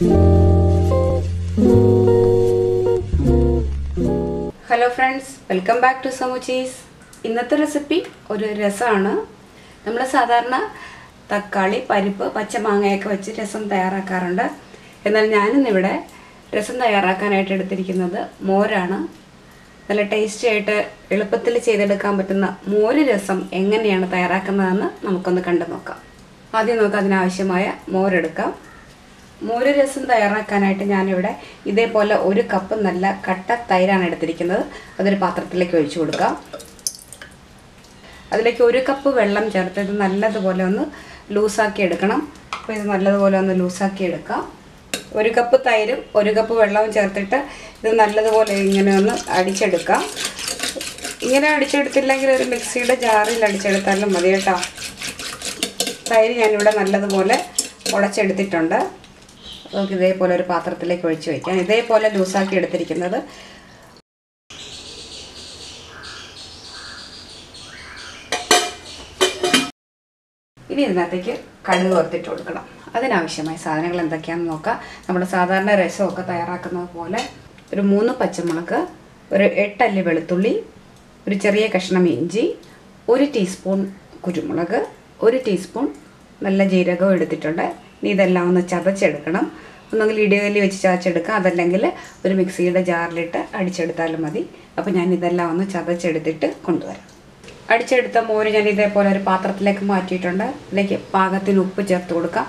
Hello friends, welcome back to സമൂച്ചീസ്. ഇന്നത്തെ recipe ഒരു രസമാണ്. നമ്മൾ സാധാരണ തക്കാളി, പരിപ്പ്, പച്ചമാങ്ങയൊക്കെ വെച്ച് രസം തയ്യാറാക്കാറുണ്ട്. എന്നാൽ ഞാനിന്നിവിടെ രസം തയ്യാറാക്കാനായിട്ട് എടുത്തിരിക്കുന്നത് മോരാണ്. നല്ല ടേസ്റ്റി ആയിട്ട് എളുപ്പത്തിൽ ചെയ്തെടുക്കാൻ പറ്റുന്ന മോര് രസം എങ്ങനെയാണ് തയ്യാറാക്കുന്നതെന്ന് നമുക്കൊന്ന് കണ്ടു നോക്കാം. ആദ്യം നമുക്ക് അതിനാവശ്യമായ മോരെടുക്കാം. മോര് രസം തയ്യാറാക്കാനായിട്ട് ഞാനിവിടെ ഇതേപോലെ 1 കപ്പ് നല്ല കട്ട തൈരാണ് എടുത്തിരിക്കുന്നത്. അതൊരു പാത്രത്തിലേക്ക് ഒഴിച്ചു കൊടുക്കാം. അതിലേക്ക് 1 കപ്പ് വെള്ളം ചേർത്ത് ഇത് നല്ലതുപോലെ ഒന്ന് ലൂസാക്കി എടുക്കണം. അപ്പോൾ ഇത് നല്ലതുപോലെ ഒന്ന് ലൂസാക്കി എടുക്കാം. 1 കപ്പ് തൈരും 1 കപ്പ് വെള്ളവും ചേർത്തിട്ട് ഇത് നല്ലതുപോലെ ഇങ്ങനെ ഒന്ന് അടിച്ചെടുക്കാം. ഇങ്ങനെ അടിച്ചെടുത്തില്ലെങ്കിൽ ഒരു മിക്സിയുടെ ജാറിൽ അടിച്ചെടുത്താലും മതി കേട്ടോ. തൈര് ഞാനിവിടെ നല്ലതുപോലെ ഉടച്ചെടുത്തിട്ടുണ്ട്. നമുക്ക് ഇതേപോലെ ഒരു പാത്രത്തിലേക്ക് ഒഴിച്ച് വയ്ക്കാം. ഇതേപോലെ ലൂസാക്കി എടുത്തിരിക്കുന്നത്. ഇനി ഇതിനകത്തേക്ക് കടുക് വറുത്തിട്ട് കൊടുക്കണം. അതിനാവശ്യമായ സാധനങ്ങൾ എന്തൊക്കെയാണെന്ന് നോക്കാം. നമ്മുടെ സാധാരണ രസമൊക്കെ തയ്യാറാക്കുന്നത് പോലെ ഒരു 3 പച്ചമുളക്, ഒരു 8 അല്ലി വെളുത്തുള്ളി, ഒരു ചെറിയ കഷ്ണം ഇഞ്ചി, 1 ടീസ്പൂൺ കുരുമുളക്, 1 ടീസ്പൂൺ നല്ല ജീരകവും എടുത്തിട്ടുണ്ട്. ഇനി ഇതെല്ലാം ഒന്ന് ചതച്ചെടുക്കണം. ഒന്നെങ്കിൽ ഇടികല്ലിൽ വെച്ച് ചതച്ചെടുക്കാം, അതല്ലെങ്കിൽ ഒരു മിക്സിയുടെ ജാറിലിട്ട് അടിച്ചെടുത്താലും മതി. അപ്പോൾ ഞാൻ ഇതെല്ലാം ഒന്ന് ചതച്ചെടുത്തിട്ട് കൊണ്ടുവരാം. അടിച്ചെടുത്ത മോര് ഞാൻ ഇതേപോലെ ഒരു പാത്രത്തിലേക്ക് മാറ്റിയിട്ടുണ്ട്. ഇതിലേക്ക് പാകത്തിന് ഉപ്പ് ചേർത്ത് കൊടുക്കാം.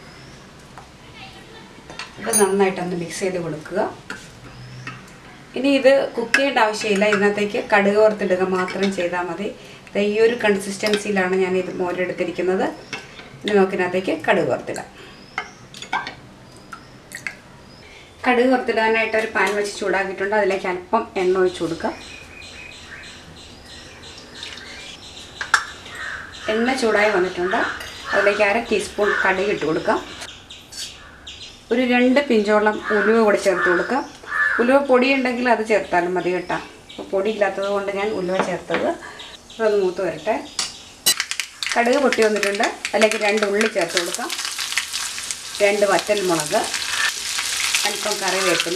ഇത് നന്നായിട്ടൊന്ന് മിക്സ് ചെയ്ത് കൊടുക്കുക. ഇനി ഇത് കുക്ക് ചെയ്യേണ്ട ആവശ്യമില്ല. ഇതിനകത്തേക്ക് കടുക് വറുത്തിടുക മാത്രം ചെയ്താൽ മതി. ഈ ഒരു കൺസിസ്റ്റൻസിയിലാണ് ഞാൻ ഇത് മോരെടുത്തിരിക്കുന്നത്. ഇനി നമുക്കിതിനകത്തേക്ക് കടുക് വറുത്തിടാം. കടുക് വറുത്തിടാനായിട്ട് ഒരു പാൻ വെച്ച് ചൂടാക്കിയിട്ടുണ്ട്. അതിലേക്ക് അല്പം എണ്ണ ഒഴിച്ച് കൊടുക്കുക. എണ്ണ ചൂടായി വന്നിട്ടുണ്ട്. അതിലേക്ക് 1/2 ടീസ്പൂൺ കടുക് ഇട്ട് കൊടുക്കാം. ഒരു 2 പിഞ്ചോളം ഉലുവ കൂടി ചേർത്ത് കൊടുക്കാം. ഉലുവ പൊടി ഉണ്ടെങ്കിൽ അത് ചേർത്താലും മതി കേട്ടോ. അപ്പോൾ പൊടി ഇല്ലാത്തത് കൊണ്ട് ഞാൻ ഉലുവ ചേർത്തത്. അതൊന്ന് മൂത്ത് വരട്ടെ. കടുക് പൊട്ടി വന്നിട്ടുണ്ട്. അതിലേക്ക് 2 ഉള്ളി ചേർത്ത് കൊടുക്കാം. 2 വറ്റൽമുളക്, അല്പം കറിവേപ്പില,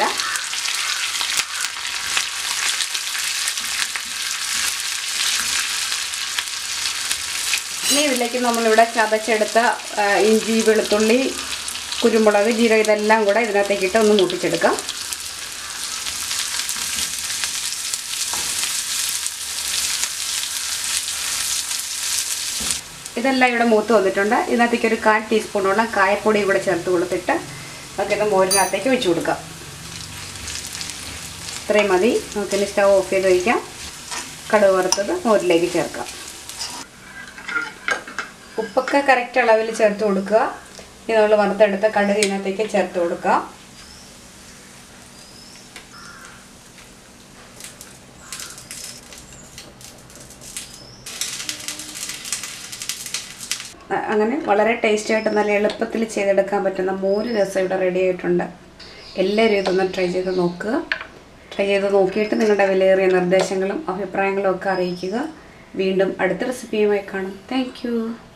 ഇനി ഇതിലേക്ക് നമ്മളിവിടെ ചതച്ചെടുത്ത ഇഞ്ചി, വെളുത്തുള്ളി, കുരുമുളക്, ജീരകം ഇതെല്ലാം കൂടെ ഇതിനകത്തേക്കിട്ട് ഒന്ന് മൂപ്പിച്ചെടുക്കാം. ഇതെല്ലാം ഇവിടെ മൂത്ത് വന്നിട്ടുണ്ട്. ഇതിനകത്തേക്ക് ഒരു 1/4 ടീസ്പൂണോളം കായപ്പൊടി ഇവിടെ ചേർത്ത് കൊടുത്തിട്ട് നമുക്കിത് മോരിനകത്തേക്ക് ഒഴിച്ചു കൊടുക്കാം. ഇത്രയും മതി. നമുക്കിനി സ്റ്റവ് ഓഫ് ചെയ്ത് വയ്ക്കാം. കടുക് വറുത്തത് മോരിലേക്ക് ചേർക്കാം. ഉപ്പൊക്കെ കറക്റ്റ് അളവിൽ ചേർത്ത് കൊടുക്കുക. ഇനി നമ്മൾ വറുത്തെടുത്ത കടുക് ഇതിനകത്തേക്ക് ചേർത്ത് കൊടുക്കുക. അങ്ങനെ വളരെ ടേസ്റ്റി ആയിട്ട് നല്ല എളുപ്പത്തിൽ ചെയ്തെടുക്കാൻ പറ്റുന്ന മോര് രസം ഇവിടെ റെഡി ആയിട്ടുണ്ട്. എല്ലാവരും ഇതൊന്ന് ട്രൈ ചെയ്ത് നോക്കുക. ട്രൈ ചെയ്ത് നോക്കിയിട്ട് നിങ്ങളുടെ വിലയേറിയ നിർദ്ദേശങ്ങളും അഭിപ്രായങ്ങളും ഒക്കെ അറിയിക്കുക. വീണ്ടും അടുത്ത റെസിപ്പിയുമായി കാണും. Thank U.